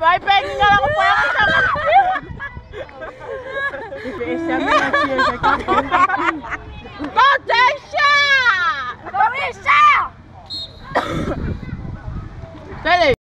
Ay, pengen nga ako pa ako sa TPS yan na cheers sa kapon. Potensya! Potensya! Dali!